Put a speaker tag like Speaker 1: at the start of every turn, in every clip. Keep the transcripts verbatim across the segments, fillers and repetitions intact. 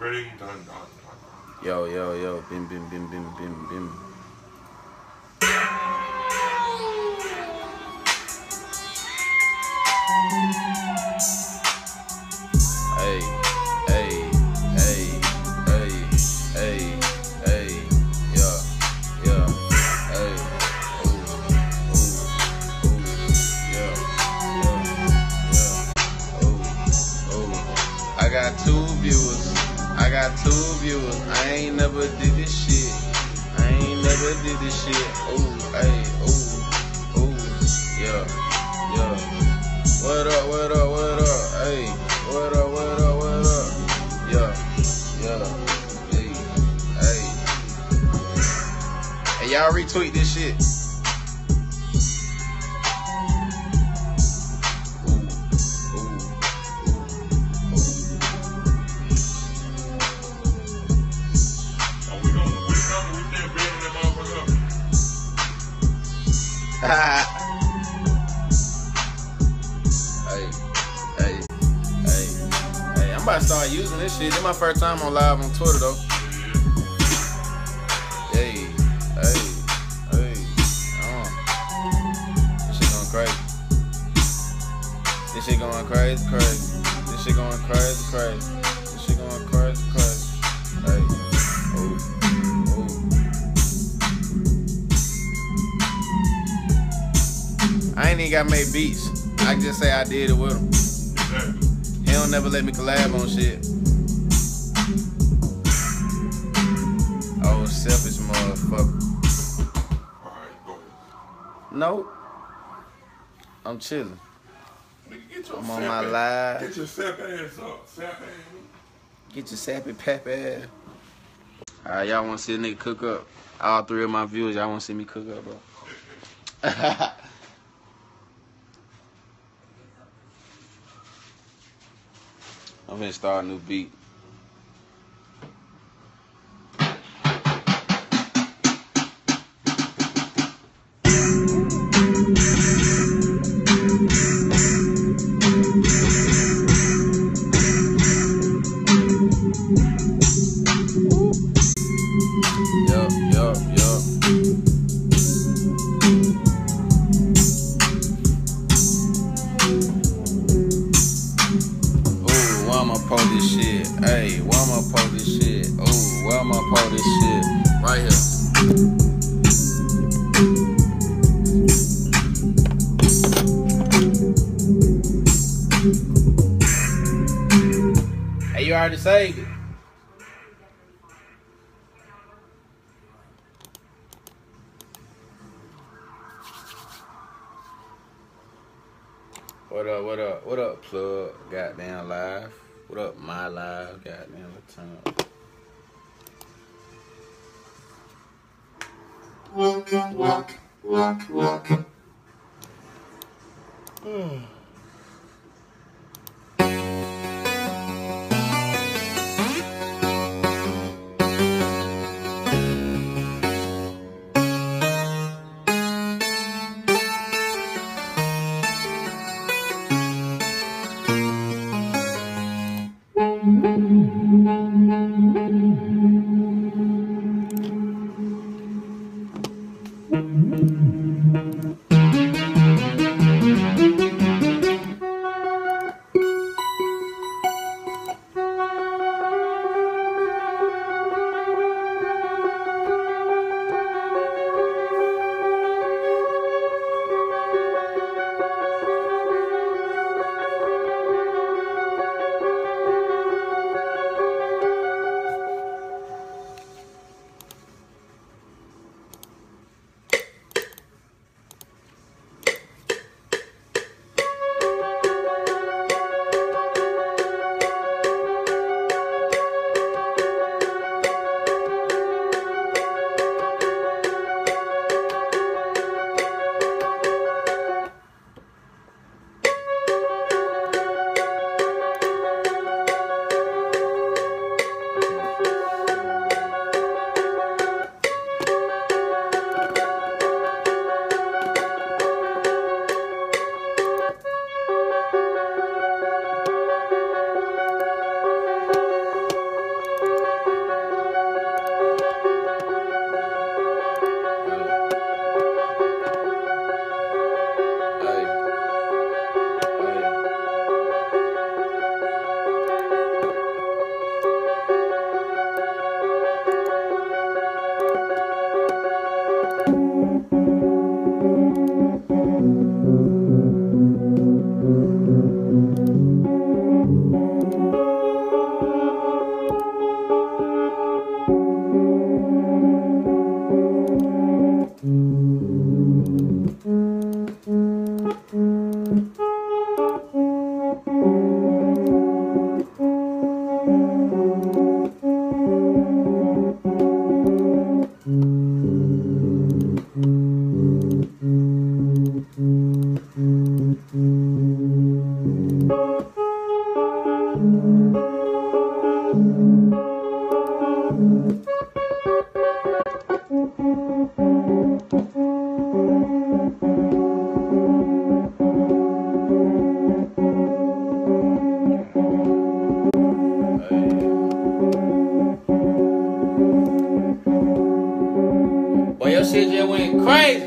Speaker 1: Yo, yo, yo, bim, bim, bim, bim, bim, bim. Hey, hey, hey, hey, hey, hey, yeah, yeah, hey, ooh, ooh, ooh, yeah, yeah, yeah, ooh, ooh. I got two viewers, I got two viewers. I ain't never did this shit. I ain't never did this shit. Ooh, hey, ooh, ooh, yeah, yeah. What up, what up, what up, hey, what up, what up, what up, yeah, yeah, hey, hey. Hey, y'all retweet this shit. Hey, hey, hey, hey, I'm about to start using this shit. This is my first time on live on Twitter though. Hey, hey, hey, uh, this shit going crazy. This shit going crazy, crazy. This shit going crazy, crazy. This shit going crazy, crazy. Hey, ooh. I ain't even got made beats. I can just say I did it with him. Exactly. He don't never let me collab on shit. Oh, selfish motherfucker.
Speaker 2: Alright, go.
Speaker 1: Nope. I'm chilling.
Speaker 2: Get your
Speaker 1: I'm on my live.
Speaker 2: Get your sap ass up. Sap ass.
Speaker 1: Get your sappy pap ass. Alright, y'all want to see a nigga cook up? All three of my viewers, y'all want to see me cook up, bro? I'm finna start a new beat. Yup, yup, yup. Pull this shit, hey, where I'ma pull this shit? Ooh, where I'ma pull this shit? Right here. Hey, you already saved it. What up, what up, what up, plug? Goddamn live. What up, my live? Goddamn, what time?
Speaker 2: Walk, walk, walk, walk.
Speaker 1: Boy, your shit just went crazy.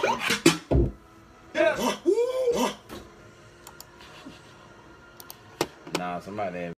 Speaker 1: Nah, somebody.